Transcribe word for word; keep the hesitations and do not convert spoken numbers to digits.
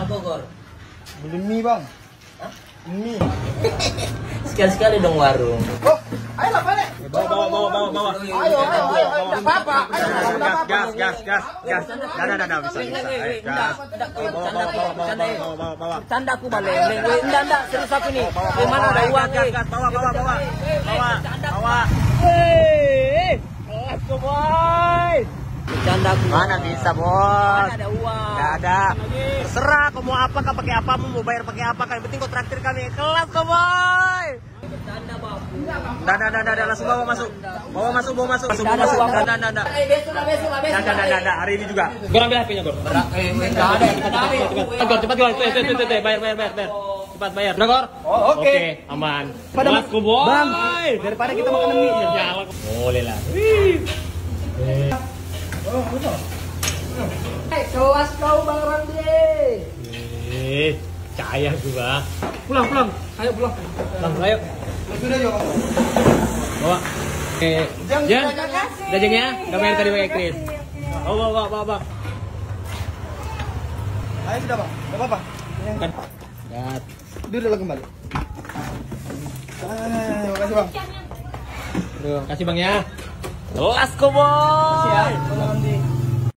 Bogor? Beli mie bang. Hah? Mie. Sekali-sekali dong warung. Oh, ayolah balik. Bawa, bawa, bawa, bawa, bawa. Ayo, ayo, ayo, ayo. Tidak apa-apa. Ayo, tidak apa-apa. Gas, gas, gas, gas. Dah, dah, dah, dah, bisa, bisa. Ayo, gas. Bawa, bawa, bawa, bawa, bawa, bawa, bawa. Canda aku balik. Enggak, enggak, serius aku nih. Gimana ada uang nih? Bawa, bawa, bawa. Bawa, bawa. Hei, aku boy. Bercanda aku. Mana bisa, Bos? Mana ada uang? Enggak ada. Terserah kau mau apa, kau pakai apa, mau bayar pakai apa, kan yang penting kau traktir kami. Kelas kau, boy. Bercanda, Bapu. Dah, dah, dah, dah, langsung bawa masuk. Bawa masuk, bawa masuk. Masuk, bawa masuk. Dah, dah, dah, dah. Eh, besok lah, besok lah, besok. Dah, dah, dah, dah, hari ini juga. Gor ambil H P-nya, Gor. Eh, enggak ada, enggak ada. Gor, cepat, Gor. Tuh, tuh, tuh, tuh, bayar, bayar, bayar, bayar. Cepat bayar. Udah, Gor? Oh, oke. Oke, aman. Pada Kelas kau, boy. Bang, daripada kita makan mie. Ya, jalan. Boleh lah. Wih. Oh, betul. Eh, kelas kau Bang Randi. Eh, cahaya gua. Pulang, pulang. Ayo pulang. Pulang, ayo. Sudah juga. Bawa. Oke. Jang, Jan. terima kasih. Dajengnya, enggak main tadi pakai Kris. Oh, bawa, bawa, bawa, bawa. Ayo sudah bang, nggak apa-apa. Kan. Gat. Duduklah kembali. Ah, terima kasih bang. Tuh, kasih Bang ya. Kelas kau, boy. Siap.